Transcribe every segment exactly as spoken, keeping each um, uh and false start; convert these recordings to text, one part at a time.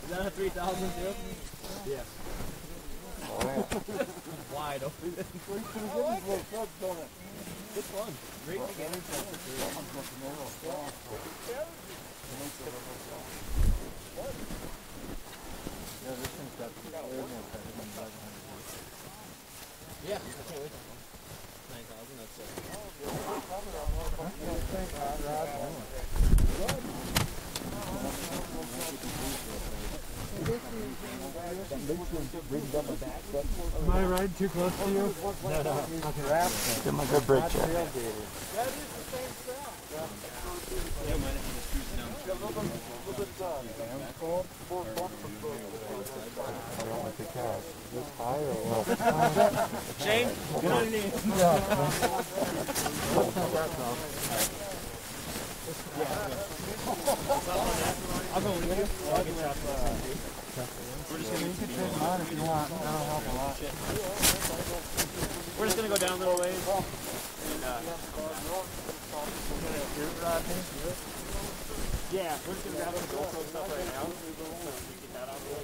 that a three thousand too? Yes. Oh, yeah. Wide open. It's fun. Great beginning for Yeah, this thing's got way more pressure than eleven hundred. Yeah, I can't wait. nine thousand, that's it. Am I riding too close to you? No, no. Give him a good brake check. Yeah, mine is just cruising down. I don't like the cab. This high or what? Shane, get on your knees. I'll go with you. I'll get shot. We're just gonna take mine if you want. That'll help a lot. We're just gonna go down a little ways. And, uh, yeah, we're just gonna grab some GoPro stuff right now. Get that out of the way.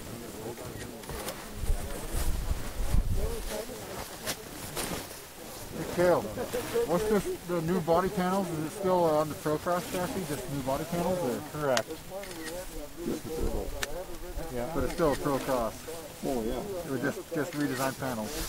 Hey, Carol, what's this, the new body panels? Is it still uh, on the Procross chassis, just new body panels? Or? Correct. Yeah, but it's still a Procross. Oh, yeah. It was just, just redesigned panels.